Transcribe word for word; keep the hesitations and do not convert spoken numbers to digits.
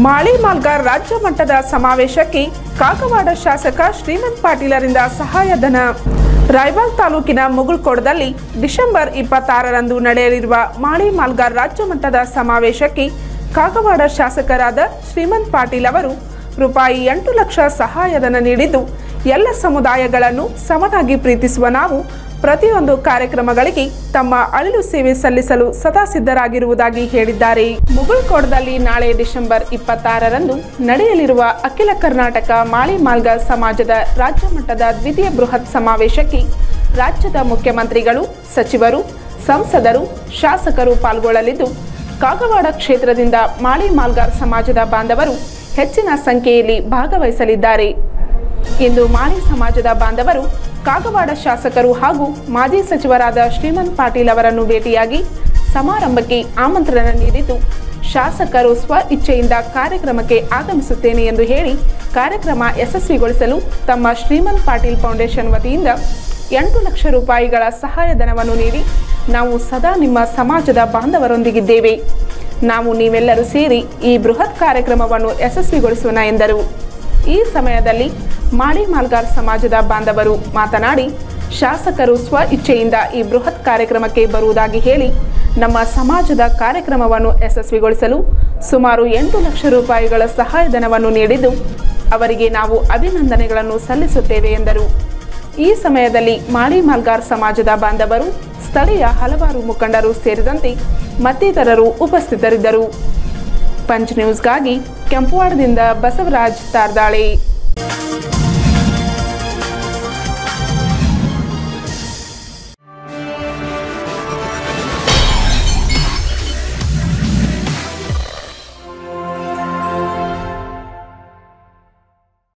ಮಾಳಿ ಮಾಲ್ಗಾರ್ ರಾಜ್ಯ ಮಟ್ಟದ ಸಮಾವೇಶಕ್ಕೆ ಕಾಗವಾಡ ಶಾಸಕ ಶ್ರೀಮಂತ್ ಪಾಟೀಲರಿಂದ ಸಹಾಯಧನ. ರಾಯಬಾಗ್ ತಾಲೂಕಿನ ಮುಗುಳ್ಕೋಡದಲ್ಲಿ ಡಿಸೆಂಬರ್ ಇಪ್ಪತ್ತಾರರಂದು ನಡೆಯಲಿರುವ ಮಾಳಿ ಮಾಲ್ಗಾರ್ ರಾಜ್ಯ ಮಟ್ಟದ ಸಮಾವೇಶಕ್ಕೆ ಕಾಗವಾಡ ಶಾಸಕರಾದ ಶ್ರೀಮಂತ್ ಪಾಟೀಲ್ ಅವರು ರೂಪಾಯಿ ಎಂಟು ಲಕ್ಷ ಸಹಾಯಧನ ನೀಡಿದ್ದು, ಎಲ್ಲ ಸಮುದಾಯಗಳನ್ನು ಸಮನಾಗಿ ಪ್ರೀತಿಸುವ ನಾವು ಪ್ರತಿಯೊಂದು ಕಾರ್ಯಕ್ರಮಗಳಿಗೆ ತಮ್ಮ ಅಳಿಲು ಸೇವೆ ಸಲ್ಲಿಸಲು ಸದಾ ಸಿದ್ಧರಾಗಿರುವುದಾಗಿ ಹೇಳಿದ್ದಾರೆ. ಮುಗುಳ್ಕೋಡದಲ್ಲಿ ನಾಳೆ ಡಿಸೆಂಬರ್ ಇಪ್ಪತ್ತಾರರಂದು ನಡೆಯಲಿರುವ ಅಖಿಲ ಕರ್ನಾಟಕ ಮಾಳಿ ಮಾಲ್ಗಾರ್ ಸಮಾಜದ ರಾಜ್ಯ ಮಟ್ಟದ ದ್ವಿತೀಯ ಬೃಹತ್ ಸಮಾವೇಶಕ್ಕೆ ರಾಜ್ಯದ ಮುಖ್ಯಮಂತ್ರಿಗಳು, ಸಚಿವರು, ಸಂಸದರು, ಶಾಸಕರು ಪಾಲ್ಗೊಳ್ಳಲಿದ್ದು, ಕಾಗವಾಡ ಕ್ಷೇತ್ರದಿಂದ ಮಾಳಿ ಮಾಲ್ಗಾರ್ ಸಮಾಜದ ಬಾಂಧವರು ಹೆಚ್ಚಿನ ಸಂಖ್ಯೆಯಲ್ಲಿ ಭಾಗವಹಿಸಲಿದ್ದಾರೆ ಎಂದು ಮಾಳಿ ಸಮಾಜದ ಬಾಂಧವರು ಕಾಗವಾಡ ಶಾಸಕರು ಹಾಗೂ ಮಾಜಿ ಸಚಿವರಾದ ಶ್ರೀಮಂತ್ ಪಾಟೀಲ್ ಅವರನ್ನು ಭೇಟಿಯಾಗಿ ಸಮಾರಂಭಕ್ಕೆ ಆಮಂತ್ರಣ ನೀಡಿದ್ದು, ಶಾಸಕರು ಸ್ವ ಇಚ್ಛೆಯಿಂದ ಕಾರ್ಯಕ್ರಮಕ್ಕೆ ಆಗಮಿಸುತ್ತೇನೆ ಎಂದು ಹೇಳಿ ಕಾರ್ಯಕ್ರಮ ಯಶಸ್ವಿಗೊಳಿಸಲು ತಮ್ಮ ಶ್ರೀಮಂತ್ ಪಾಟೀಲ್ ಫೌಂಡೇಶನ್ ವತಿಯಿಂದ ಎಂಟು ಲಕ್ಷ ರೂಪಾಯಿಗಳ ಸಹಾಯಧನವನ್ನು ನೀಡಿ ನಾವು ಸದಾ ನಿಮ್ಮ ಸಮಾಜದ ಬಾಂಧವರೊಂದಿಗಿದ್ದೇವೆ. ನಾವು ನೀವೆಲ್ಲರೂ ಸೇರಿ ಈ ಬೃಹತ್ ಕಾರ್ಯಕ್ರಮವನ್ನು ಯಶಸ್ವಿಗೊಳಿಸೋಣ ಎಂದರು. ಈ ಸಮಯದಲ್ಲಿ ಮಾಳಿ ಮಾಲ್ಗಾರ್ ಸಮಾಜದ ಬಾಂಧವರು ಮಾತನಾಡಿ, ಶಾಸಕರು ಸ್ವ ಇಚ್ಛೆಯಿಂದ ಈ ಬೃಹತ್ ಕಾರ್ಯಕ್ರಮಕ್ಕೆ ಬರುವುದಾಗಿ ಹೇಳಿ ನಮ್ಮ ಸಮಾಜದ ಕಾರ್ಯಕ್ರಮವನ್ನು ಯಶಸ್ವಿಗೊಳಿಸಲು ಸುಮಾರು ಎಂಟು ಲಕ್ಷ ರೂಪಾಯಿಗಳ ಸಹಾಯಧನವನ್ನು ನೀಡಿದ್ದು, ಅವರಿಗೆ ನಾವು ಅಭಿನಂದನೆಗಳನ್ನು ಸಲ್ಲಿಸುತ್ತೇವೆ ಎಂದರು. ಈ ಸಮಯದಲ್ಲಿ ಮಾಳಿ ಮಾಲ್ಗಾರ್ ಸಮಾಜದ ಬಾಂಧವರು, ಸ್ಥಳೀಯ ಹಲವಾರು ಮುಖಂಡರು ಸೇರಿದಂತೆ ಮತ್ತಿತರರು ಉಪಸ್ಥಿತರಿದ್ದರು. ಪಂಚ್ ನ್ಯೂಸ್ಗಾಗಿ ಕೆಂಪುವಾಡದಿಂದ ಬಸವರಾಜ್ ತಾರ್ದಾಳೆ.